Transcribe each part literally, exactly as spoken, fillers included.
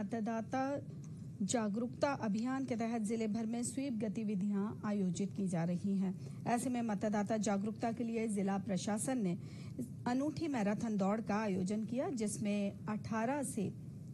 मतदाता जागरूकता अभियान के तहत जिले भर में स्वीप गतिविधियां आयोजित की जा रही हैं। ऐसे में मतदाता जागरूकता के लिए जिला प्रशासन ने अनूठी मैराथन दौड़ का आयोजन किया, जिसमें अठारह से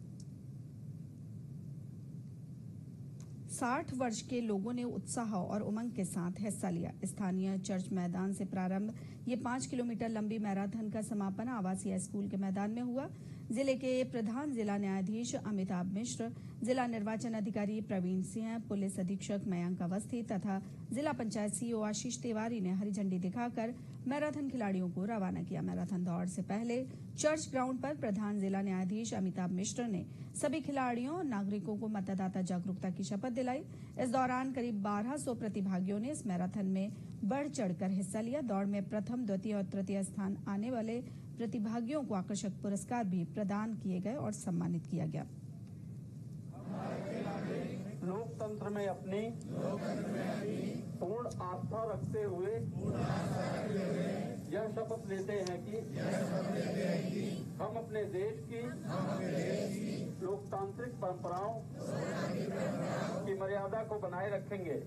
साठ वर्ष के लोगों ने उत्साह और उमंग के साथ हिस्सा लिया। स्थानीय चर्च मैदान से प्रारंभ ये पांच किलोमीटर लंबी मैराथन का समापन आवासीय स्कूल के मैदान में हुआ। जिले के प्रधान जिला न्यायाधीश अमिताभ मिश्र, जिला निर्वाचन अधिकारी प्रवीण सिंह, पुलिस अधीक्षक मयंक अवस्थी तथा जिला पंचायत सीईओ आशीष तिवारी ने हरी झंडी दिखाकर मैराथन खिलाड़ियों को रवाना किया। मैराथन दौड़ से पहले चर्च ग्राउंड पर प्रधान जिला न्यायाधीश अमिताभ मिश्र ने सभी खिलाड़ियों और नागरिकों को मतदाता जागरूकता की शपथ दिलाई। इस दौरान करीब बारह सौ प्रतिभागियों ने इस मैराथन में बढ़ चढ़कर हिस्सा लिया। दौड़ में प्रथम, द्वितीय और तृतीय स्थान आने वाले प्रतिभागियों को आकर्षक पुरस्कार भी प्रदान किए गए और सम्मानित किया गया। लोकतंत्र में अपनी पूर्ण आस्था रखते हुए यह शपथ लेते हैं कि हम अपने देश की लोकतांत्रिक परंपराओं की मर्यादा को बनाए रखेंगे।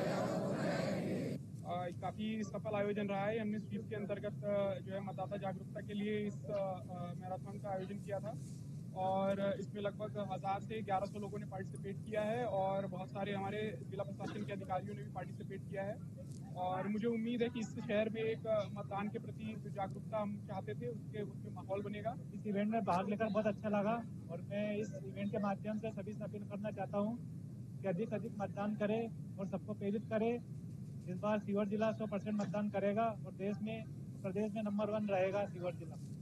काफी सफल आयोजन रहा है। हमने स्वीप के अंतर्गत जो है मतदाता जागरूकता के लिए इस मैराथन का आयोजन किया था और इसमें लगभग हजार से ग्यारह सौ लोगों ने पार्टिसिपेट किया है और बहुत सारे हमारे जिला प्रशासन के अधिकारियों ने भी पार्टिसिपेट किया है। और मुझे उम्मीद है कि इस शहर में एक मतदान के प्रति जो जागरूकता हम चाहते थे उसके उसमें माहौल बनेगा। इस इवेंट में भाग लेकर बहुत अच्छा लगा और मैं इस इवेंट के माध्यम से सभी से अपील करना चाहता हूँ कि अधिक से अधिक मतदान करें और सबको प्रेरित करें। इस बार सीवर जिला सौ परसेंट मतदान करेगा और देश में प्रदेश में नंबर वन रहेगा सीवर जिला।